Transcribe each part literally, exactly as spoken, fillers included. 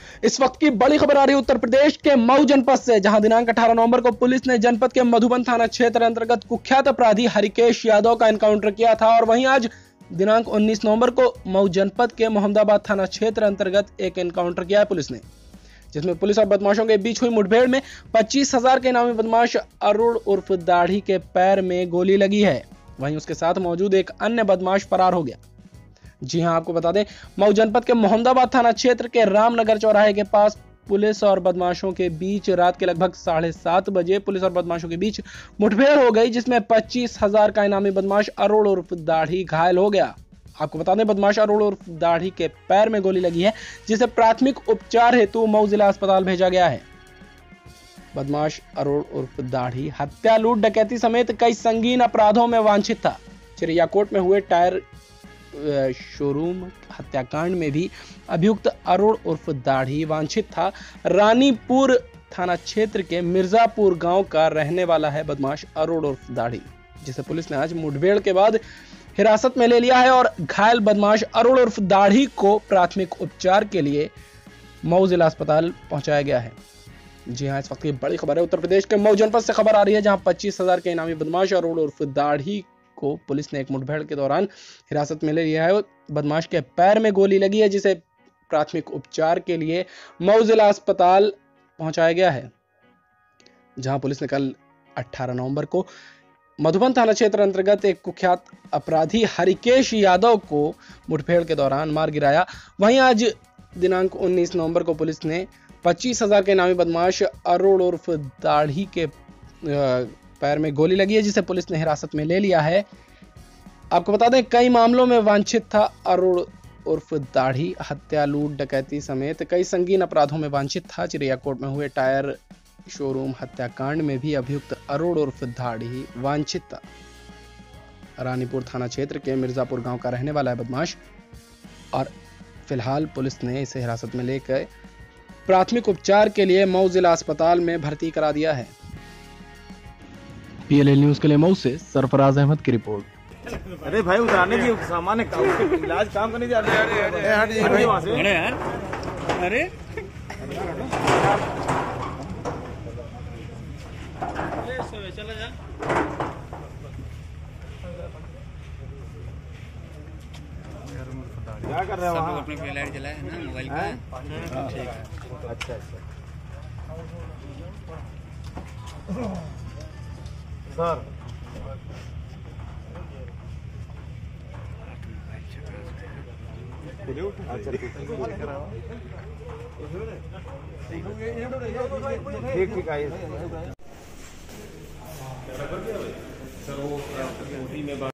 इस वक्त की बड़ी खबर आ रही है उत्तर प्रदेश के मऊ जनपद से, जहां दिनांक अठारह नवंबर को पुलिस ने जनपद के मधुबन थाना क्षेत्र अंतर्गत कुख्यात अपराधी हरिकेश यादव का एनकाउंटर किया था। और वहीं आज दिनांक उन्नीस नवंबर को मऊ जनपद के मोहम्मदाबाद थाना क्षेत्र अंतर्गत एक एनकाउंटर किया है पुलिस ने, जिसमें पुलिस और बदमाशों के बीच हुई मुठभेड़ में पच्चीस हजार के इनामी बदमाश अरुण उर्फ दाढ़ी के पैर में गोली लगी है। वहीं उसके साथ मौजूद एक अन्य बदमाश फरार हो गया। जी हां, आपको बता दें, मऊ जनपद के मोहम्मदाबाद थाना क्षेत्र के रामनगर चौराहे के पास पुलिस और बदमाशों के बीच रात के लगभग साढ़े सात बजे पुलिस और बदमाशों के बीच मुठभेड़ हो गई, जिसमें पच्चीस हजार का इनामी बदमाश अरुण उर्फ दाढ़ी घायल हो गया। आपको बता दें, बदमाश अरुण उर्फ दाढ़ी के पैर में गोली लगी है, जिसे प्राथमिक उपचार हेतु मऊ जिला अस्पताल भेजा गया है। बदमाश अरुण उर्फ दाढ़ी हत्या, लूट, डकैती समेत कई संगीन अपराधों में वांछित था। चिड़ियाकोट में हुए टायर शोरूम हत्याकांड में भी अभियुक्त अरुण उर्फ दाढ़ी वांछित था। रानीपुर थाना क्षेत्र के मिर्जापुर गांव का रहने वाला है बदमाश अरुण उर्फ दाढ़ी, जिसे पुलिस ने आज मुठभेड़ के बाद हिरासत में ले लिया है और घायल बदमाश अरुण उर्फ दाढ़ी को प्राथमिक उपचार के लिए मऊ जिला अस्पताल पहुंचाया गया है। जी हां, इस वक्त की बड़ी खबर है उत्तर प्रदेश के मऊ जनपद से खबर आ रही है, जहां पच्चीस हजार के इनामी बदमाश अरुण उर्फ दाढ़ी को पुलिस ने एक मुठभेड़ के दौरान हिरासत में ले लिया है। बदमाश के पैर में गोली लगी है, जिसे प्राथमिक उपचार के लिए मऊ जिला अस्पताल पहुंचाया गया है, जहां पुलिस ने कल अठारह नवंबर को मधुबन थाना क्षेत्र अंतर्गत एक कुख्यात अपराधी हरिकेश यादव को मुठभेड़ के दौरान मार गिराया। वहीं आज दिनांक उन्नीस नवंबर को पुलिस ने पच्चीस हजार के इनामी बदमाश अरुण उर्फ दाढ़ी के पैर में गोली लगी है, जिसे पुलिस ने हिरासत में ले लिया है। आपको बता दें, कई मामलों में वांछित था अरुण उर्फ दाढ़ी। हत्या, लूट, डकैती समेत कई संगीन अपराधों में वांछित था। चिड़ियाकोट में हुए टायर शोरूम हत्याकांड में भी अभियुक्त अरुण उर्फ दाढ़ी वांछित था। रानीपुर थाना क्षेत्र के मिर्जापुर गांव का रहने वाला है बदमाश, और फिलहाल पुलिस ने इसे हिरासत में लेकर प्राथमिक उपचार के लिए मऊ जिला अस्पताल में भर्ती करा दिया है। पीएलएल न्यूज के लिए मऊ से सरफराज अहमद की रिपोर्ट। अरे भाई उतारने की सामान इलाज काम करने जा रहे हैं वहाँ से। अरे यार, अरे चला जा। क्या कर रहे हैं वहाँ? अपने लाइट जलाया है ना मोबाइल का। ठीक है, अच्छा अच्छा सर। ठीक ठीक आइए सर। वो में बात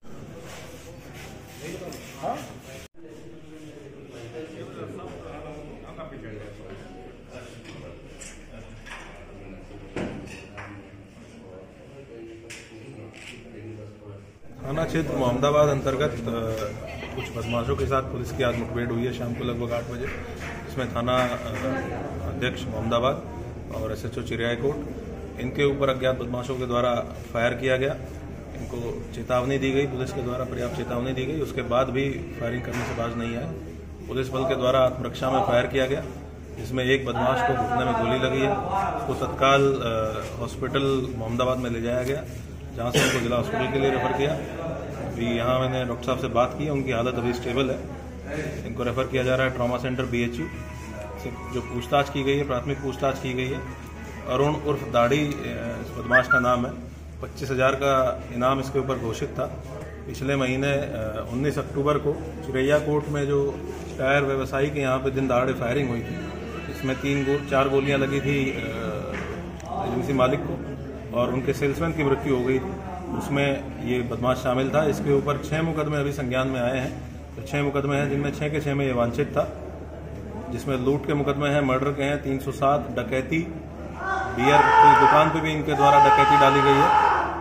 थाना क्षेत्र मोहम्मदाबाद अंतर्गत कुछ बदमाशों के साथ पुलिस की आज मुठभेड़ हुई है शाम को लगभग आठ बजे। इसमें थाना अध्यक्ष मोहम्मदाबाद और एसएचओ चिड़ियाकोट, इनके ऊपर अज्ञात बदमाशों के द्वारा फायर किया गया। इनको चेतावनी दी गई, पुलिस के द्वारा पर्याप्त चेतावनी दी गई, उसके बाद भी फायरिंग करने से बाज नहीं आए। पुलिस बल के द्वारा आत्मरक्षा में फायर किया गया, जिसमें एक बदमाश को घुटने में गोली लगी है। उसको तत्काल हॉस्पिटल मोहम्मदाबाद में ले जाया गया, जहाँ से उनको जिला हॉस्पिटल के लिए रेफर किया। अभी यहाँ मैंने डॉक्टर साहब से बात की, उनकी हालत अभी स्टेबल है। इनको रेफर किया जा रहा है ट्रॉमा सेंटर बीएचयू से। जो पूछताछ की गई है, प्राथमिक पूछताछ की गई है। अरुण उर्फ दाढ़ी इस बदमाश का नाम है। पच्चीस हजार का इनाम इसके ऊपर घोषित था। पिछले महीने उन्नीस अक्टूबर को चिड़ियाकोट में जो टायर व्यवसायी के यहाँ पे दिन दहाड़े फायरिंग हुई थी, इसमें तीन गो, चार गोलियां लगी थी एजेंसी मालिक को, और उनके सेल्समैन की मृत्यु हो गई थी। उसमें ये बदमाश शामिल था। इसके ऊपर छह मुकदमे अभी संज्ञान में आए हैं। तो छह मुकदमे हैं, जिनमें छह के छह में ये वांछित था, जिसमें लूट के मुकदमे हैं, मर्डर के हैं तीन सौ सात, डकैती, बियर की दुकान पे भी इनके द्वारा डकैती डाली गई है,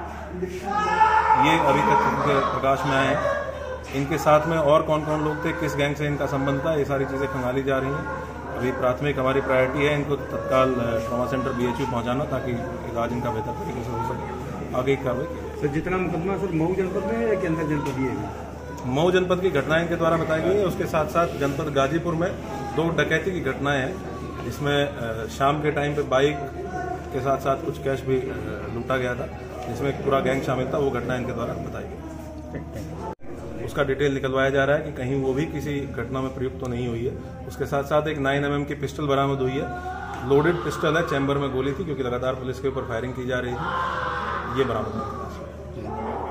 ये अभी तक इनके प्रकाश में आए हैं। इनके साथ में और कौन कौन लोग थे, किस गैंग से इनका संबंध था, ये सारी चीजें खंगाली जा रही हैं। अभी प्राथमिक हमारी प्रायोरिटी है इनको तत्काल ट्रॉमा सेंटर बीएचयू पहुंचाना, ताकि इलाज इनका बेहतर तरीके से हो सके। आगे की कार्रवाई सर। जितना मुकदमा सर मऊ जनपद में है कि अंदर जनपद ही है? मऊ जनपद की घटनाएं इनके द्वारा बताई गई है। उसके साथ साथ जनपद गाजीपुर में दो डकैती की घटनाएं हैं, जिसमें शाम के टाइम पे बाइक के साथ साथ कुछ कैश भी लूटा गया था, जिसमें एक पूरा गैंग शामिल था। वो घटना इनके द्वारा बताई गई। उसका डिटेल निकलवाया जा रहा है कि कहीं वो भी किसी घटना में प्रयुक्त तो नहीं हुई है। उसके साथ साथ एक नाइन एम एम की पिस्टल बरामद हुई है। लोडेड पिस्टल है, चैम्बर में गोली थी, क्योंकि लगातार पुलिस के ऊपर फायरिंग की जा रही थी। ये बरामद हुआ।